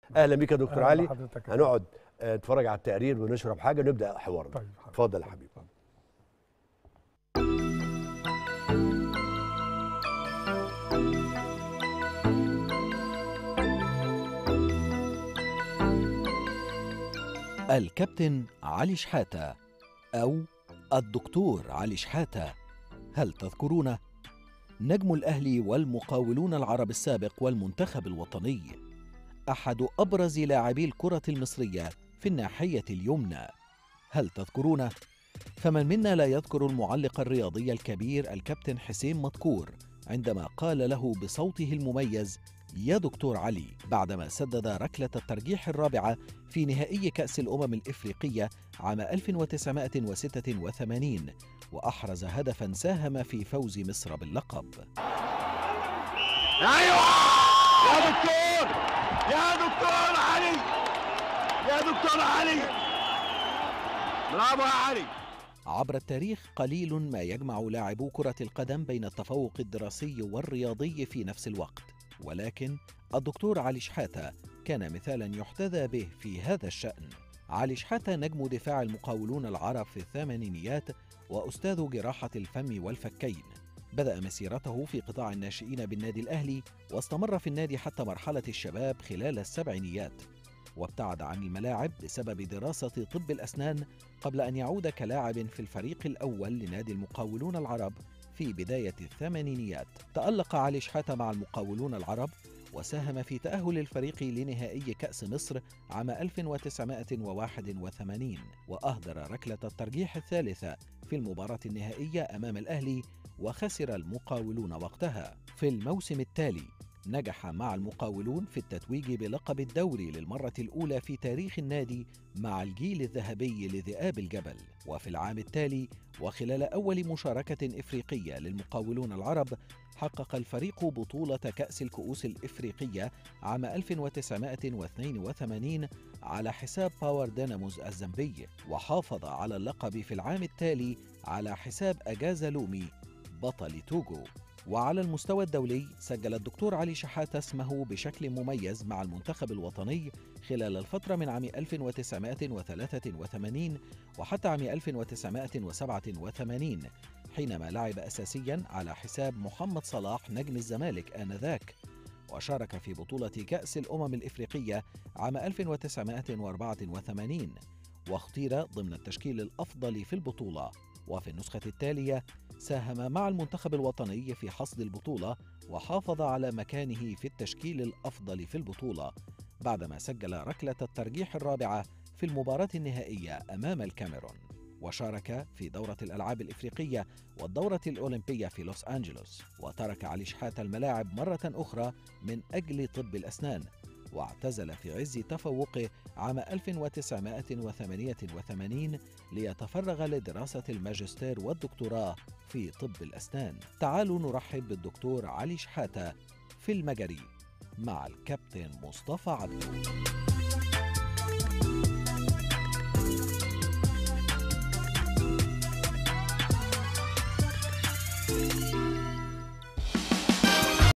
اهلا بيك يا دكتور علي. حضرتك هنقعد نتفرج على التقرير ونشرب حاجه ونبدا حوارنا. طيب اتفضل يا حبيبي. الكابتن علي شحاتة أو الدكتور علي شحاتة، هل تذكرونه؟ نجم الأهلي والمقاولون العرب السابق والمنتخب الوطني، أحد أبرز لاعبي الكرة المصرية في الناحية اليمنى. هل تذكرونه؟ فمن منا لا يذكر المعلق الرياضي الكبير الكابتن حسين مدكور عندما قال له بصوته المميز: يا دكتور علي، بعدما سدد ركلة الترجيح الرابعة في نهائي كأس الأمم الإفريقية عام 1986 وأحرز هدفا ساهم في فوز مصر باللقب. أيوة يا دكتور، يا دكتور علي، يا دكتور علي، برافو يا علي. عبر التاريخ قليل ما يجمع لاعبو كرة القدم بين التفوق الدراسي والرياضي في نفس الوقت، ولكن الدكتور علي شحاتة كان مثالا يحتذى به في هذا الشأن. علي شحاتة نجم دفاع المقاولون العرب في الثمانينيات وأستاذ جراحة الفم والفكين. بدأ مسيرته في قطاع الناشئين بالنادي الأهلي، واستمر في النادي حتى مرحلة الشباب خلال السبعينيات، وابتعد عن الملاعب بسبب دراسة طب الأسنان قبل أن يعود كلاعب في الفريق الأول لنادي المقاولون العرب في بداية الثمانينيات. تألق علي شحاتة مع المقاولون العرب وساهم في تأهل الفريق لنهائي كأس مصر عام 1981، وأهدر ركلة الترجيح الثالثة في المباراة النهائية أمام الأهلي، وخسر المقاولون وقتها. في الموسم التالي نجح مع المقاولون في التتويج بلقب الدوري للمرة الأولى في تاريخ النادي مع الجيل الذهبي لذئاب الجبل. وفي العام التالي وخلال أول مشاركة إفريقية للمقاولون العرب، حقق الفريق بطولة كأس الكؤوس الإفريقية عام 1982 على حساب باور ديناموز الزامبي، وحافظ على اللقب في العام التالي على حساب أجازا لومي بطل توغو. وعلى المستوى الدولي سجل الدكتور علي شحاتة اسمه بشكل مميز مع المنتخب الوطني خلال الفترة من عام 1983 وحتى عام 1987، حينما لعب أساسيا على حساب محمد صلاح نجم الزمالك آنذاك، وشارك في بطولة كأس الأمم الإفريقية عام 1984 واختير ضمن التشكيل الأفضل في البطولة. وفي النسخة التالية ساهم مع المنتخب الوطني في حصد البطولة وحافظ على مكانه في التشكيل الأفضل في البطولة بعدما سجل ركلة الترجيح الرابعة في المباراة النهائية أمام الكاميرون. وشارك في دورة الألعاب الإفريقية والدورة الأولمبية في لوس أنجلوس. وترك علي شحاتة الملاعب مرة أخرى من أجل طب الأسنان، واعتزل في عز تفوقه عام 1988 ليتفرغ لدراسة الماجستير والدكتوراه في طب الأسنان. تعالوا نرحب بالدكتور علي شحاتة في المجري مع الكابتن مصطفى عبده.